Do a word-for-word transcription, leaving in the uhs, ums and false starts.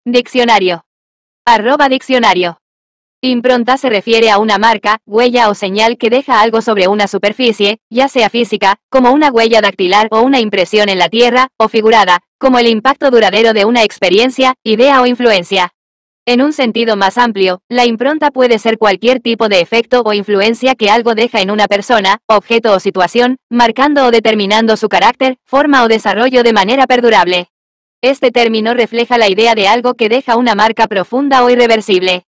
Diccionario. Arroba diccionario. Impronta se refiere a una marca, huella o señal que deja algo sobre una superficie, ya sea física, como una huella dactilar o una impresión en la tierra, o figurada, como el impacto duradero de una experiencia, idea o influencia. En un sentido más amplio, la impronta puede ser cualquier tipo de efecto o influencia que algo deja en una persona, objeto o situación, marcando o determinando su carácter, forma o desarrollo de manera perdurable. Este término refleja la idea de algo que deja una marca profunda o irreversible.